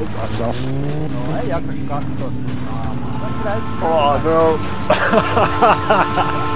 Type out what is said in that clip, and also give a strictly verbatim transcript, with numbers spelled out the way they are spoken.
That's off. No ei jaksa katsoa sun naamaa. Oh no!